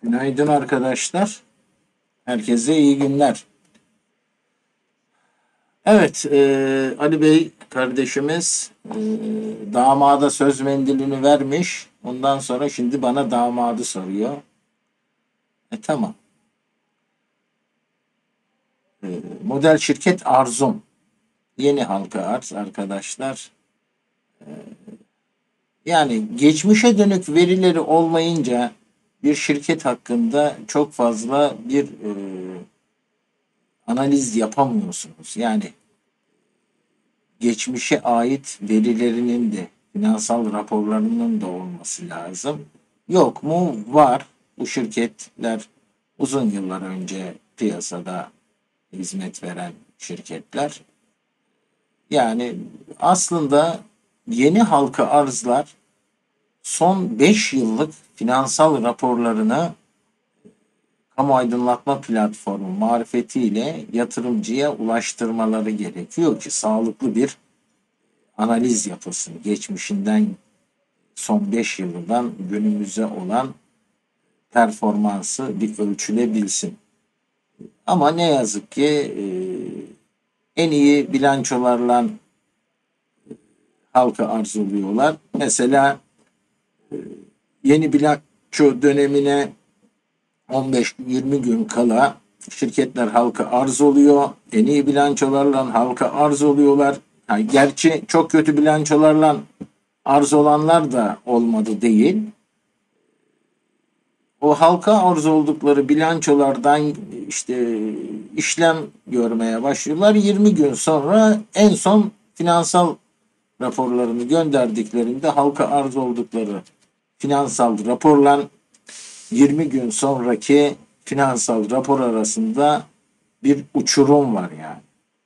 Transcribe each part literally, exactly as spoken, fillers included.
Günaydın arkadaşlar. Herkese iyi günler. Evet, e, Ali Bey kardeşimiz e, damada söz mendilini vermiş. Ondan sonra şimdi bana damadı soruyor. E tamam. E, model şirket Arzum. Yeni halka arz arkadaşlar. E, yani geçmişe dönük verileri olmayınca bir şirket hakkında çok fazla bir e, analiz yapamıyorsunuz. Yani geçmişe ait verilerinin de finansal raporlarının da olması lazım. Yok mu? Var. Bu şirketler uzun yıllar önce piyasada hizmet veren şirketler. Yani aslında yeni halka arzlar son beş yıllık finansal raporlarını kamu aydınlatma platformu marifetiyle yatırımcıya ulaştırmaları gerekiyor ki sağlıklı bir analiz yapılsın. Geçmişinden son beş yılından günümüze olan performansı bir ölçülebilsin. Ama ne yazık ki e, en iyi bilançolarla halka arz oluyorlar. Mesela e, yeni bilanço dönemine on beş yirmi gün kala şirketler halka arz oluyor. En iyi bilançolarla halka arz oluyorlar. Yani gerçi çok kötü bilançolarla arz olanlar da olmadı değil. O halka arz oldukları bilançolardan işte işlem görmeye başlıyorlar. yirmi gün sonra en son finansal raporlarını gönderdiklerinde halka arz oldukları finansal raporla yirmi gün sonraki finansal rapor arasında bir uçurum var yani.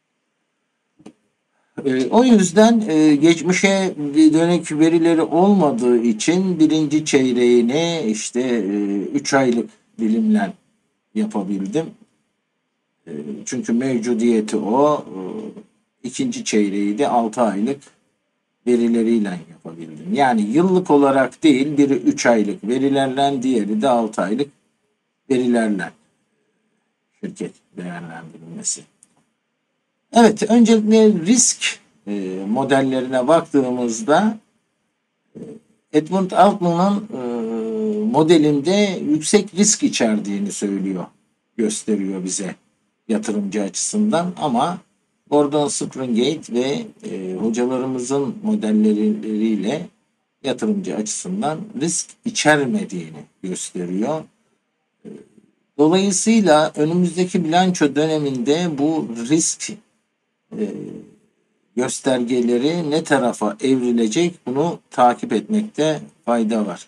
E, o yüzden e, geçmişe dönük verileri olmadığı için birinci çeyreğini işte e, üç aylık dilimle yapabildim. E, çünkü mevcudiyeti o. E, ikinci çeyreği de altı aylık verileriyle yapabildim. Yani yıllık olarak değil, biri üç aylık verilerle, diğeri de altı aylık verilerle şirket değerlendirilmesi. Evet, öncelikle risk e, modellerine baktığımızda e, Edmund Altman'ın e, modelinde yüksek risk içerdiğini söylüyor, gösteriyor bize yatırımcı açısından. Ama Gordon Springate ve e, hocalarımızın modelleriyle yatırımcı açısından risk içermediğini gösteriyor. Dolayısıyla önümüzdeki bilanço döneminde bu risk e, göstergeleri ne tarafa evrilecek bunu takip etmekte fayda var.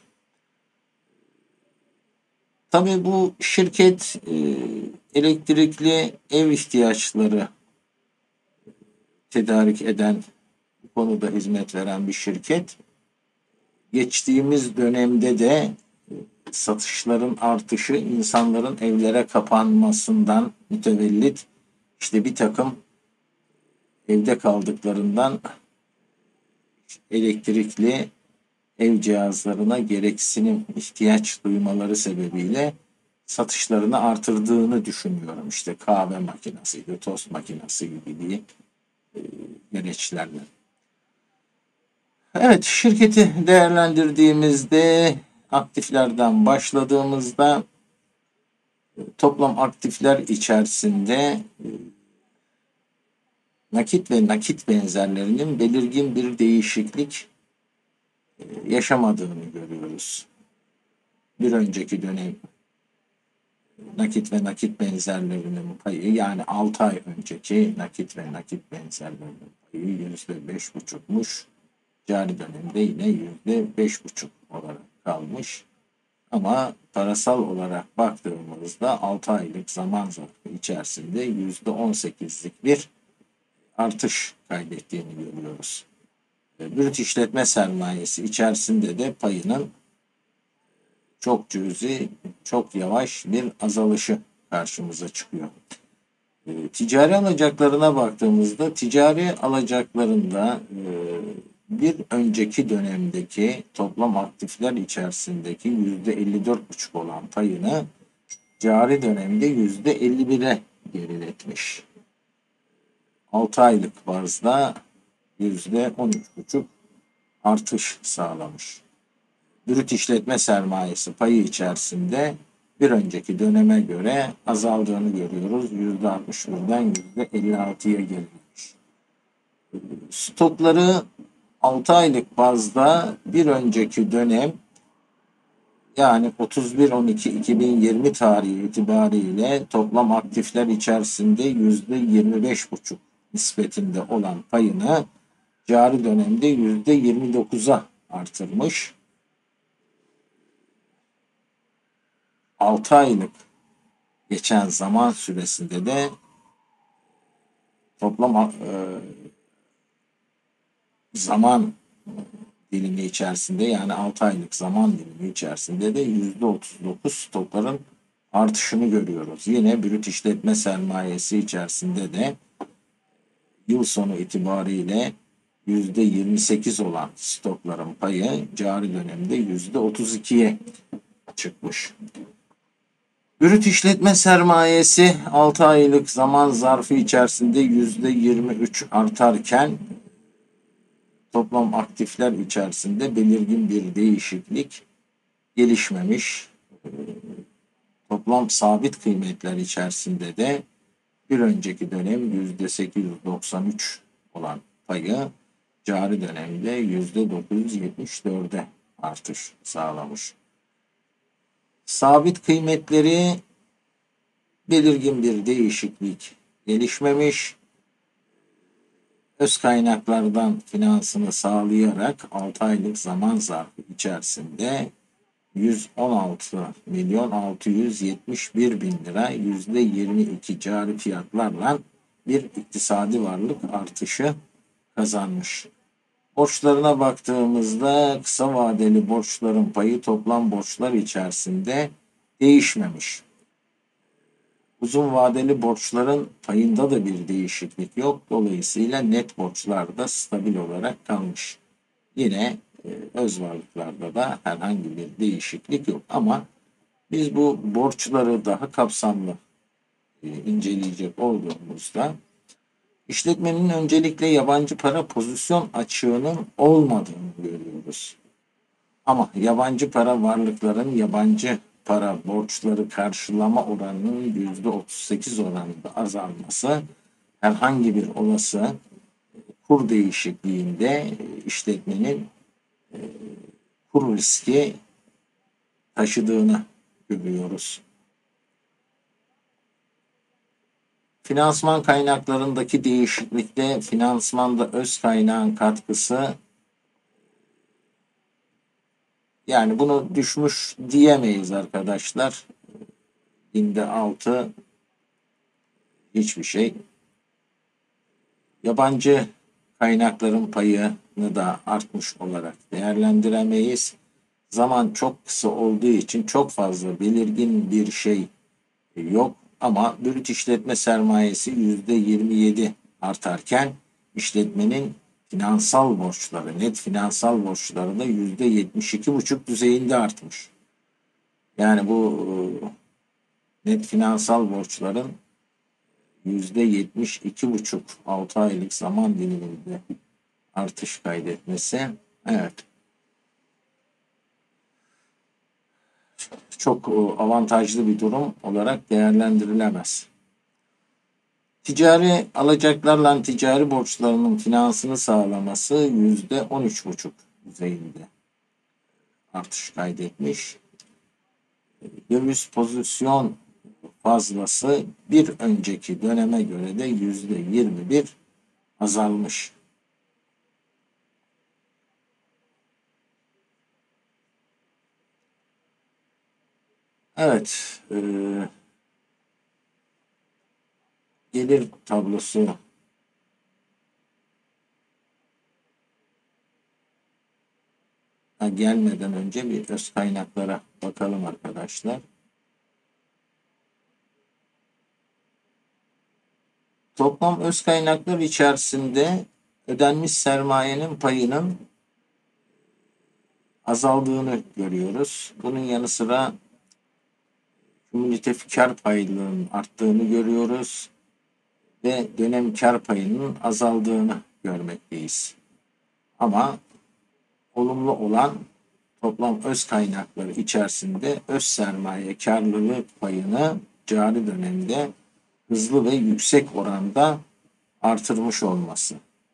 Tabii bu şirket e, elektrikli ev ihtiyaçları tedarik eden, bu konuda hizmet veren bir şirket. Geçtiğimiz dönemde de satışların artışı insanların evlere kapanmasından mütevellit işte bir takım evde kaldıklarından elektrikli ev cihazlarına gereksinim ihtiyaç duymaları sebebiyle satışlarını artırdığını düşünüyorum. İşte kahve makinesi, tost makinesi gibi bir e, gereçlerle. Evet, şirketi değerlendirdiğimizde aktiflerden başladığımızda toplam aktifler içerisinde nakit ve nakit benzerlerinin belirgin bir değişiklik yaşamadığını görüyoruz. Bir önceki dönem nakit ve nakit benzerlerinin payı, yani altı ay önceki nakit ve nakit benzerlerinin payı yüzde beş buçukmuş. Cari dönemde yine yüzde beş buçuk olarak kalmış. Ama parasal olarak baktığımızda altı aylık zaman zarfı içerisinde yüzde on sekizlik bir artış kaydettiğini görüyoruz. Brüt işletme sermayesi içerisinde de payının çok cüzi, çok yavaş bir azalışı karşımıza çıkıyor. Ticari alacaklarına baktığımızda ticari alacaklarında bir önceki dönemdeki toplam aktifler içerisindeki yüzde elli dört buçuk olan payını cari dönemde yüzde elli bire geriletmiş. altı aylık bazda yüzde on üç buçuk artış sağlamış. Brüt işletme sermayesi payı içerisinde bir önceki döneme göre azaldığını görüyoruz. yüzde altmış birden yüzde elli altıya gerilemiş. Stokları altı aylık bazda bir önceki dönem, yani otuz bir on iki iki bin yirmi tarihi itibariyle toplam aktifler içerisinde yüzde yirmi beş buçuk nispetinde olan payını cari dönemde yüzde yirmi dokuza artırmış. altı aylık geçen zaman süresinde de toplam e, zaman dilimi içerisinde, yani altı aylık zaman dilimi içerisinde de yüzde otuz dokuz stokların artışını görüyoruz. Yine brüt işletme sermayesi içerisinde de yıl sonu itibariyle yüzde yirmi sekiz olan stokların payı cari dönemde yüzde otuz ikiye çıkmış. Brüt işletme sermayesi altı aylık zaman zarfı içerisinde yüzde yirmi üç artarken toplam aktifler içerisinde belirgin bir değişiklik gelişmemiş. Toplam sabit kıymetler içerisinde de bir önceki dönem yüzde sekiz yüz doksan üç olan payı cari dönemde yüzde dokuz yüz yetmiş dörde artış sağlamış. Sabit kıymetleri belirgin bir değişiklik gelişmemiş. Öz kaynaklardan finansını sağlayarak altı aylık zaman zarfı içerisinde yüz on altı milyon altı yüz yetmiş bir bin lira yüzde yirmi iki cari fiyatlarla bir iktisadi varlık artışı kazanmış. Borçlarına baktığımızda kısa vadeli borçların payı toplam borçlar içerisinde değişmemiş. Uzun vadeli borçların payında da bir değişiklik yok. Dolayısıyla net borçlar da stabil olarak kalmış. Yine e, öz varlıklarda da herhangi bir değişiklik yok. Ama biz bu borçları daha kapsamlı e, inceleyecek olduğumuzda işletmenin öncelikle yabancı para pozisyon açığının olmadığını görüyoruz. Ama yabancı para varlıkların yabancı para borçları karşılama oranının yüzde otuz sekiz oranında azalması herhangi bir olası kur değişikliğinde işletmenin kur riski taşıdığını görüyoruz. Finansman kaynaklarındaki değişiklikte finansmanda öz kaynağın katkısı, yani bunu düşmüş diyemeyiz arkadaşlar. Binde altı hiçbir şey. Yabancı kaynakların payını da artmış olarak değerlendiremeyiz. Zaman çok kısa olduğu için çok fazla belirgin bir şey yok. Ama brüt işletme sermayesi yüzde yirmi yedi artarken işletmenin finansal borçları, net finansal borçları da yüzde yetmiş iki buçuk düzeyinde artmış. Yani bu net finansal borçların yüzde yetmiş iki buçuk altı aylık zaman diliminde artış kaydetmesi, evet, çok avantajlı bir durum olarak değerlendirilemez. Ticari alacaklarla ticari borçlarının finansını sağlaması yüzde on üç buçuk düzeyinde artış kaydetmiş. Döviz pozisyon fazlası bir önceki döneme göre de yüzde yirmi bir azalmış. Evet, e, gelir tablosu gelmeden önce bir öz kaynaklara bakalım arkadaşlar. Toplam öz kaynaklar içerisinde ödenmiş sermayenin payının azaldığını görüyoruz. Bunun yanı sıra kümülatif kar payının arttığını görüyoruz ve dönem kar payının azaldığını görmekteyiz. Ama olumlu olan toplam öz kaynakları içerisinde öz sermaye karlılık payını cari dönemde hızlı ve yüksek oranda artırmış olması.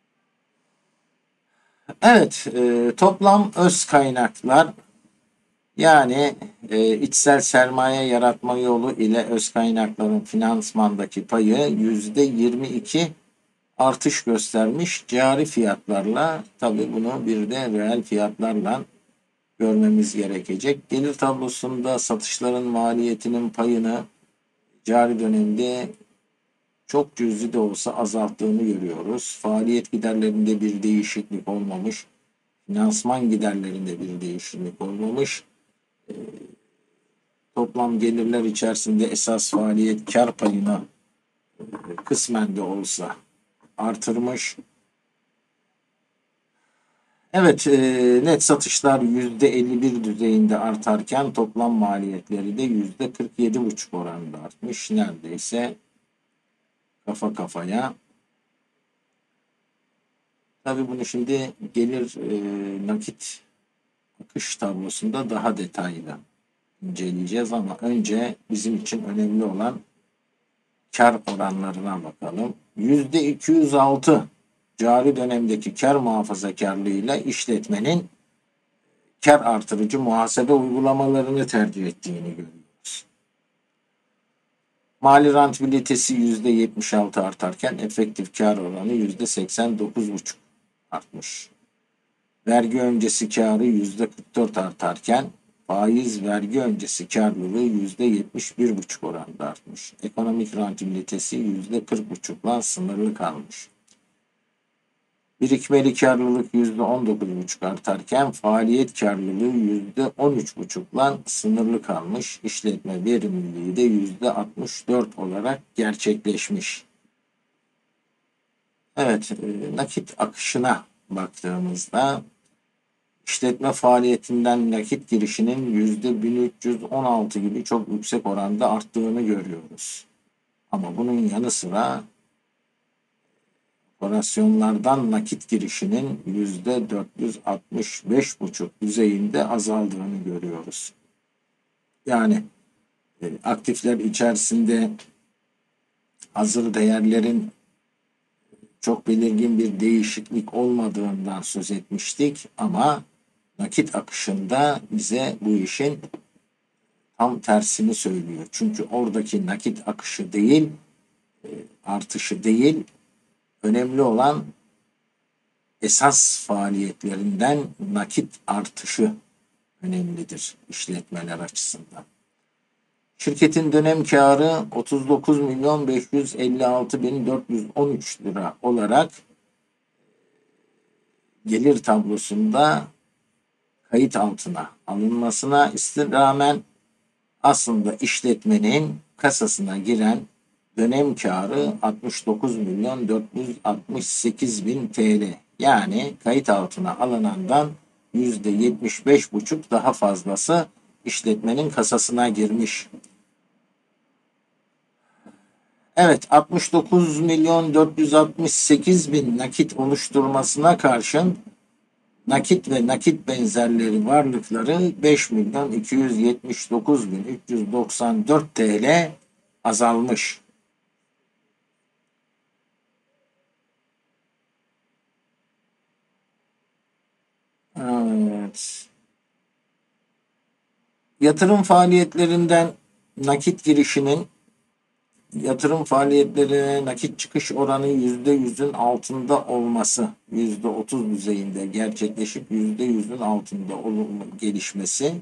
Evet, e, toplam öz kaynaklar yani e, içsel sermaye yaratma yolu ile öz kaynakların finansmandaki payı yüzde yirmi iki artış göstermiş cari fiyatlarla, tabii bunu bir de reel fiyatlarla görmemiz gerekecek. Gelir tablosunda satışların maliyetinin payını cari dönemde çok cüzi de olsa azalttığını görüyoruz. Faaliyet giderlerinde bir değişiklik olmamış. Finansman giderlerinde bir değişiklik olmamış. E, toplam gelirler içerisinde esas faaliyet kar payını e, kısmen de olsa artırmış. Evet, e, net satışlar yüzde elli bir düzeyinde artarken toplam maliyetleri de yüzde kırk yedi buçuk oranında artmış. Neredeyse kafa kafaya. Tabii bunu şimdi gelir e, nakit akış tablosunda daha detaylı inceleyeceğiz ama önce bizim için önemli olan kar oranlarına bakalım. yüzde iki yüz altı cari dönemdeki kar muhafazakarlığıyla işletmenin kar artırıcı muhasebe uygulamalarını tercih ettiğini görüyoruz. Mali rentabilitesi yüzde yetmiş altı artarken efektif kar oranı yüzde seksen dokuz buçuk artmış. Vergi öncesi karı yüzde kırk dört artarken faiz vergi öncesi karlılığı yüzde yetmiş bir buçuk oranda artmış. Ekonomik rentabilitesi yüzde kırk buçukla sınırlı kalmış. Birikmeli karlılık yüzde on dokuz buçuk artarken faaliyet karlılığı yüzde on üç buçukla sınırlı kalmış. İşletme verimliliği de yüzde altmış dört olarak gerçekleşmiş. Evet, e, nakit akışına baktığımızda işletme faaliyetinden nakit girişinin yüzde bin üç yüz on altı gibi çok yüksek oranda arttığını görüyoruz. Ama bunun yanı sıra operasyonlardan nakit girişinin yüzde dört yüz altmış beş buçuk düzeyinde azaldığını görüyoruz. Yani e, aktifler içerisinde hazır değerlerin çok belirgin bir değişiklik olmadığından söz etmiştik ama nakit akışında bize bu işin tam tersini söylüyor. Çünkü oradaki nakit akışı değil, e, artışı değil, önemli olan esas faaliyetlerinden nakit artışı önemlidir işletmeler açısından. Şirketin dönem karı otuz dokuz milyon beş yüz elli altı bin dört yüz on üç lira olarak gelir tablosunda kayıt altına alınmasına rağmen aslında işletmenin kasasına giren dönem karı altmış dokuz milyon dört yüz altmış sekiz bin T L. Yani kayıt altına alınandan yüzde yetmiş beş buçuk daha fazlası işletmenin kasasına girmiş. Evet, altmış dokuz milyon dört yüz altmış sekiz bin nakit oluşturmasına karşın nakit ve nakit benzerleri varlıkları beş milyon iki yüz yetmiş dokuz bin üç yüz doksan dört T L azalmış. Evet. Yatırım faaliyetlerinden nakit girişinin yatırım faaliyetlerine nakit çıkış oranı yüzde yüzün altında olması, yüzde otuz düzeyinde gerçekleşip yüzde yüzün altında olma gelişmesi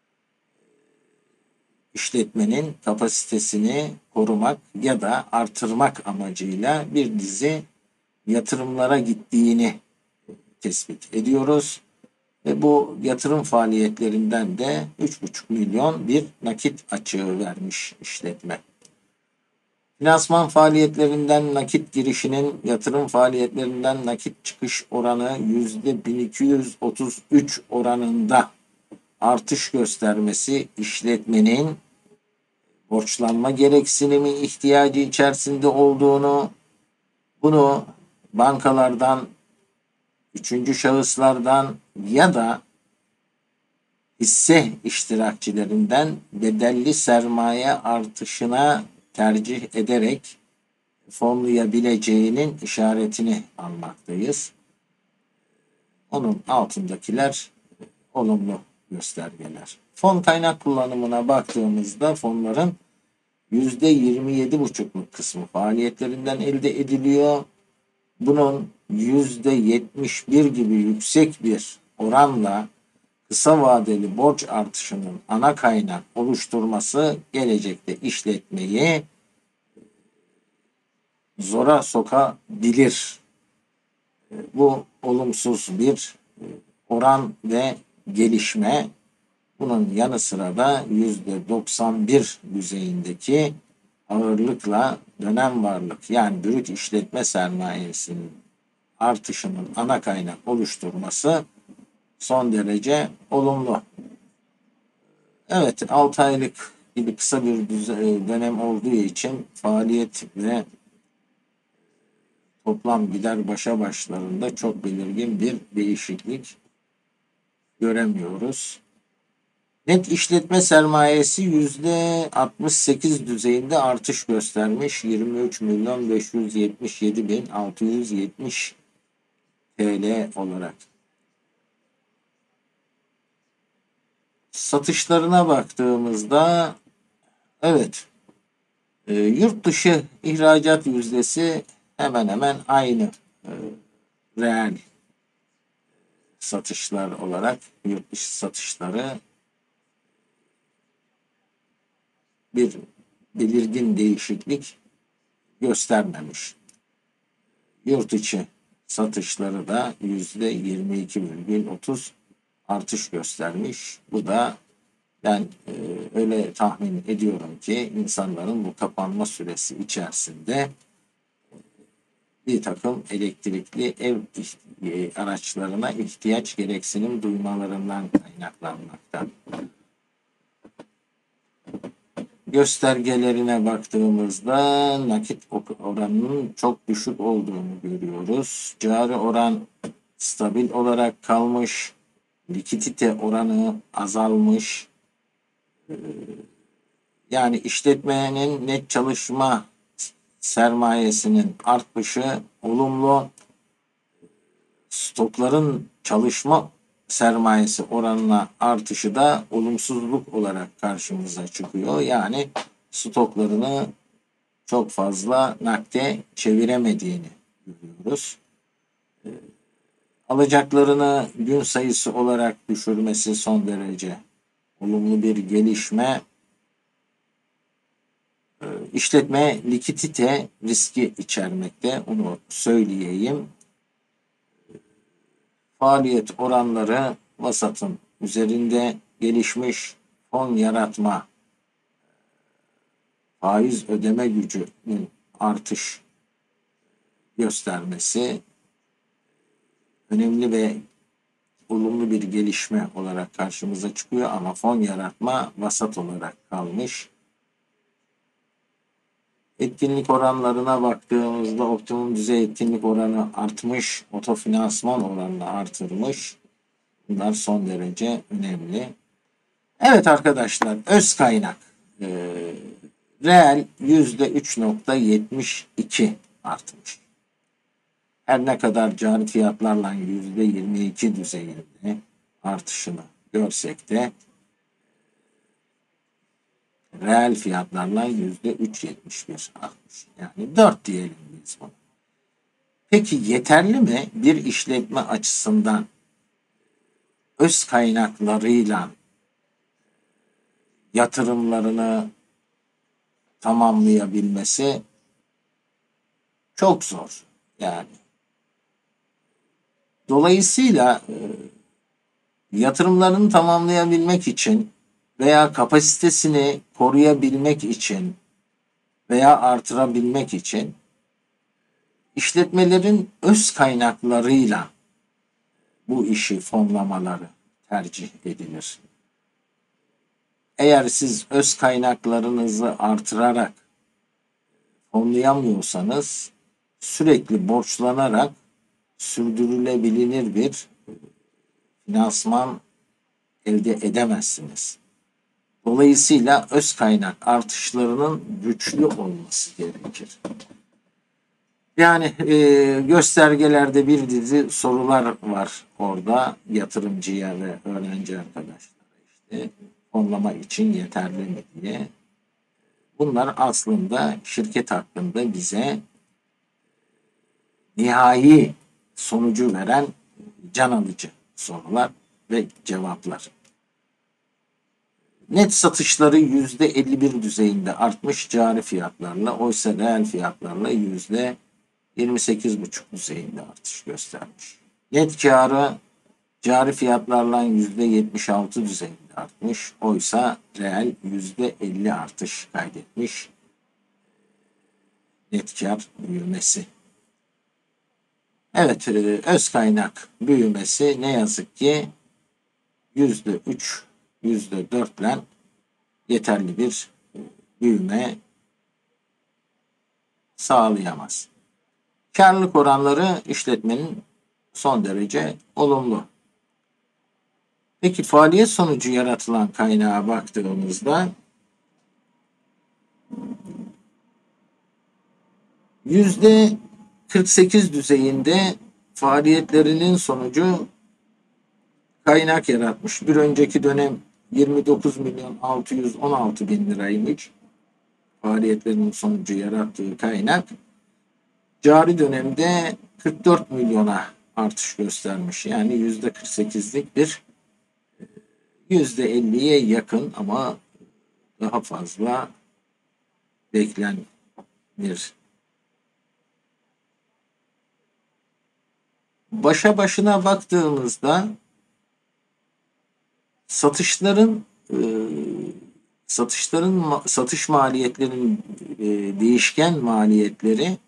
işletmenin kapasitesini korumak ya da artırmak amacıyla bir dizi yatırımlara gittiğini tespit ediyoruz. Ve bu yatırım faaliyetlerinden de üç buçuk milyon bir nakit açığı vermiş işletme. Finansman faaliyetlerinden nakit girişinin yatırım faaliyetlerinden nakit çıkış oranı yüzde bin iki yüz otuz üç oranında artış göstermesi işletmenin borçlanma gereksinimi ihtiyacı içerisinde olduğunu, bunu bankalardan, üçüncü şahıslardan ya da hisse iştirakçilerinden bedelli sermaye artışına tercih ederek fonlayabileceğinin işaretini almaktayız. Onun altındakiler olumlu göstergeler. Fon kaynak kullanımına baktığımızda fonların yüzde yirmi yedi buçukluk kısmı faaliyetlerinden elde ediliyor. Bunun yüzde yetmiş bir gibi yüksek bir oranla kısa vadeli borç artışının ana kaynak oluşturması gelecekte işletmeyi zora sokabilir. Bu olumsuz bir oran ve gelişme. Bunun yanı sıra da yüzde doksan bir düzeyindeki ağırlıkla dönem varlık yani brüt işletme sermayesinin artışının ana kaynak oluşturması son derece olumlu. Evet, altı aylık gibi kısa bir dönem olduğu için faaliyet ve toplam gider başa başlarında çok belirgin bir değişiklik göremiyoruz. Net işletme sermayesi yüzde altmış sekiz düzeyinde artış göstermiş. yirmi üç milyon beş yüz yetmiş yedi bin altı yüz yetmiş T L olarak. Satışlarına baktığımızda evet, e, yurt dışı ihracat yüzdesi hemen hemen aynı e, reel satışlar olarak yurt dışı satışları bir belirgin değişiklik göstermemiş. Yurt içi satışları da yüzde yirmi iki virgül otuz artış göstermiş. Bu da ben e, öyle tahmin ediyorum ki insanların bu kapanma süresi içerisinde bir takım elektrikli ev araçlarına ihtiyaç gereksinim duymalarından kaynaklanmakta. Göstergelerine baktığımızda nakit oranının çok düşük olduğunu görüyoruz. Cari oran stabil olarak kalmış. Likidite oranı azalmış. Yani işletmenin net çalışma sermayesinin artışı olumlu. Stokların çalışma sermayesi oranına artışı da olumsuzluk olarak karşımıza çıkıyor. Yani stoklarını çok fazla nakde çeviremediğini görüyoruz. Alacaklarını gün sayısı olarak düşürmesi son derece olumlu bir gelişme. İşletme likidite riski içermekte, onu söyleyeyim. Faaliyet oranları vasatın üzerinde gelişmiş. Fon yaratma, faiz ödeme gücünün artış göstermesi önemli ve olumlu bir gelişme olarak karşımıza çıkıyor ama fon yaratma vasat olarak kalmış. Etkinlik oranlarına baktığımızda optimum düzey etkinlik oranı artmış, otofinansman oranını artırmış. Bunlar son derece önemli. Evet arkadaşlar, öz kaynak e, reel yüzde üç nokta yetmiş iki artmış. Her ne kadar cari fiyatlarla yüzde yirmi iki düzeyinde artışını görsek de reel fiyatlarla yüzde üç virgül yetmiş bir artmış. Yani dört diyelim biz bunu. Peki yeterli mi bir işletme açısından öz kaynaklarıyla yatırımlarını tamamlayabilmesi? Çok zor yani. Dolayısıyla e, yatırımlarını tamamlayabilmek için veya kapasitesini koruyabilmek için veya artırabilmek için işletmelerin öz kaynaklarıyla bu işi fonlamaları tercih edilir. Eğer siz öz kaynaklarınızı artırarak fonlayamıyorsanız sürekli borçlanarak sürdürülebilir bir finansman elde edemezsiniz. Dolayısıyla öz kaynak artışlarının güçlü olması gerekir. Yani e, göstergelerde bir dizi sorular var orada yatırımcıya ve öğrenci arkadaşlara işte fonlama için yeterli mi diye. Bunlar aslında şirket hakkında bize nihai sonucu veren can alıcı sorular ve cevaplar. Net satışları yüzde elli bir düzeyinde artmış cari fiyatlarla, oysa reel fiyatlarla yüzde yirmi sekiz buçuk düzeyinde artış göstermiş. Net karı cari fiyatlarla yüzde yetmiş altı düzeyinde artmış, oysa reel yüzde elli artış kaydetmiş. Net kar büyümesi. Evet, öz kaynak büyümesi ne yazık ki yüzde üç, yüzde dört ile yeterli bir büyüme sağlayamaz. Karlılık oranları işletmenin son derece olumlu. Peki faaliyet sonucu yaratılan kaynağa baktığımızda yüzde kırk sekiz düzeyinde faaliyetlerinin sonucu kaynak yaratmış. Bir önceki dönem yirmi dokuz milyon altı yüz on altı bin liraymış. Faaliyetlerinin sonucu yarattığı kaynak. Cari dönemde kırk dört milyona artış göstermiş. Yani yüzde kırk sekizlik bir yüzde elliye yakın ama daha fazla beklenir. Başa başına baktığımızda satışların e, satışların satış maliyetlerinin e, değişken maliyetleri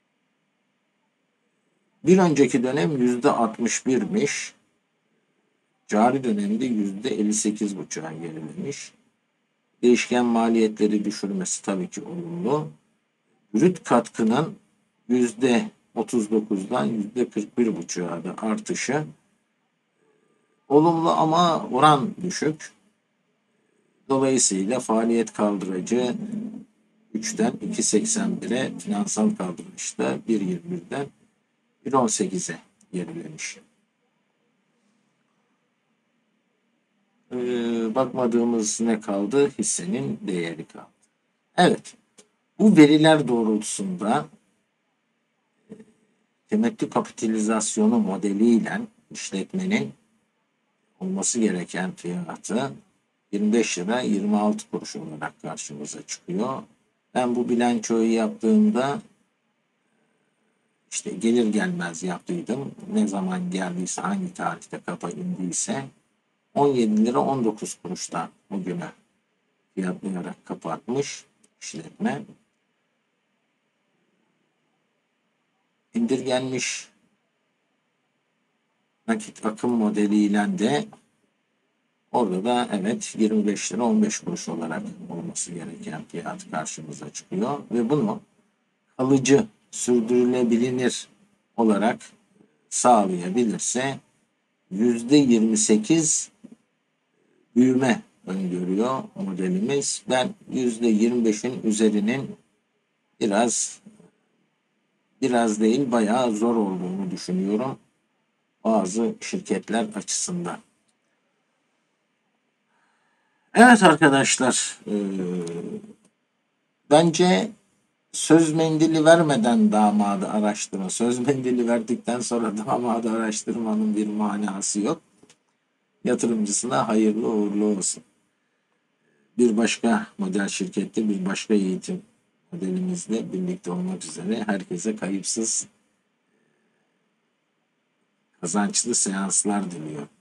bir önceki dönem yüzde altmış birmiş. Cari dönemde yüzde elli sekiz buçuğa gerilemiş. Değişken maliyetleri düşürmesi tabii ki olumlu. Brüt katkının yüzde otuz dokuzdan yüzde kırk bir buçuğa da artışı olumlu ama oran düşük. Dolayısıyla faaliyet kaldıracı üçten iki virgül seksen bire, finansal kaldırışta bir virgül yirmi birden bir virgül on sekize gerilemiş. Ee, bakmadığımız ne kaldı? Hissenin değeri kaldı. Evet, bu veriler doğrultusunda e, temettü kapitalizasyonu modeliyle işletmenin olması gereken fiyatı yirmi beş lira yirmi altı kuruş olarak karşımıza çıkıyor. Ben bu bilançoyu yaptığımda işte gelir gelmez yaptıydım. Ne zaman geldiyse, hangi tarihte kapa indiyse on yedi lira on dokuz kuruştan bugüne fiyatlayarak kapatmış işletme. İndirgenmiş nakit akım modeliyle de orada da evet yirmi beş lira on beş kuruş olarak olması gereken fiyat karşımıza çıkıyor ve bunu kalıcı, sürdürülebilir olarak sağlayabilirse yüzde yirmi sekiz büyüme öngörüyor modelimiz. Ben yüzde yirmi beşin üzerinin biraz biraz değil bayağı zor olduğunu düşünüyorum bazı şirketler açısından. Evet arkadaşlar, e, bence söz mendili vermeden damadı araştırma, söz mendili verdikten sonra damadı araştırmanın bir manası yok. Yatırımcısına hayırlı uğurlu olsun. Bir başka model şirkette, bir başka eğitim modelimizle birlikte olmak üzere herkese kayıpsız, kazançlı seanslar diliyorum.